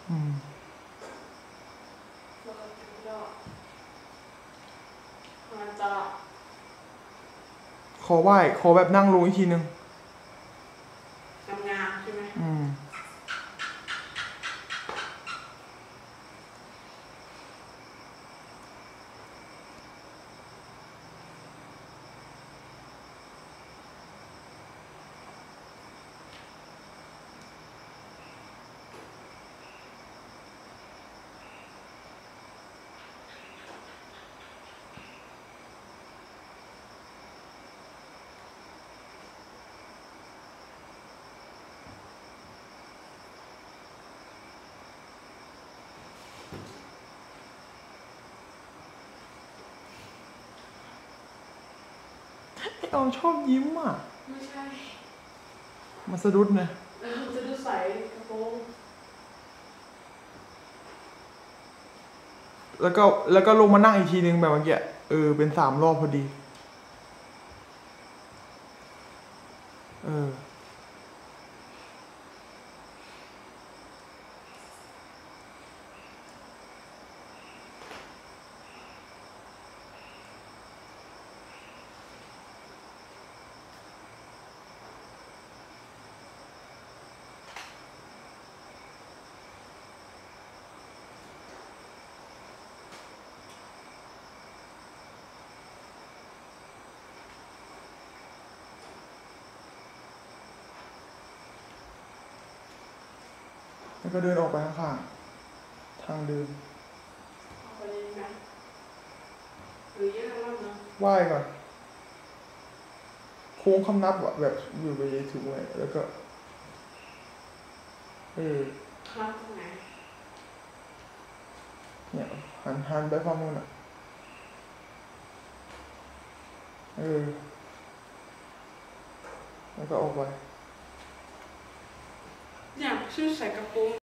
อืมขอไหว้ขอแบบนั่งลงอีกทีนึงงามใช่ไหมไอ้ออมชอบยิ้มอ่ะไม่ใช่มาสะดุดนะจะดูใส่กระโปรงแล้วก็ลงมานั่งอีกทีนึงแบบเมื่อกี้เป็น3 รอบพอดีแล้วก็เดินออกไปข้างๆทางเดินไปเลยนะหรือเยอะมากนะไหว้ก่อนโค้งคำนับแบบอยู่ไปถึงไว้แล้วก็ครับตรงไหนเนี่ยหันไปฝั่งนู้นอ่ะแล้วก็ออกไปเนี่ยชื่อใส่กระโปรง